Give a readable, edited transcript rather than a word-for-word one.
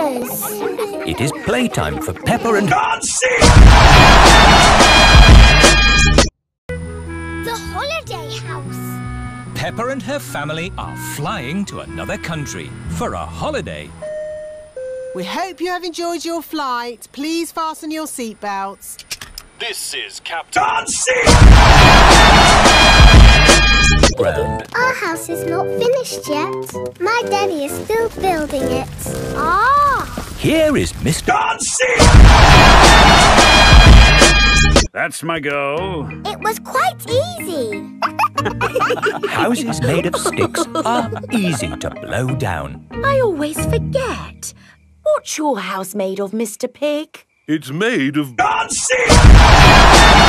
pictures. It is playtime for Peppa and... The holiday house. Peppa and her family are flying to another country for a holiday. We hope you have enjoyed your flight. Please fasten your seatbelts. This is Captain Ground. Our house is not finished yet. My daddy is still building it. Ah! Here is Mr. That's my go. It was quite easy. Houses made of sticks are easy to blow down. I always forget. What's your house made of, Mr. Pig? It's made of...